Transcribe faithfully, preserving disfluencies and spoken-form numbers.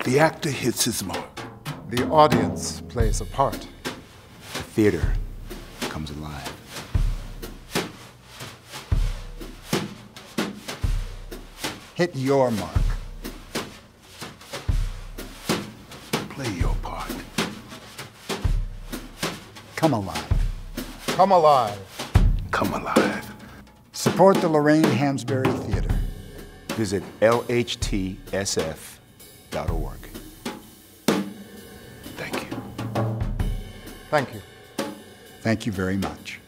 The actor hits his mark. The audience plays a part. The theater comes alive. Hit your mark. Play your part. Come alive. Come alive. Come alive. Support the Lorraine Hansberry Theatre. Visit L H T S F dot org. Thank you. Thank you. Thank you very much.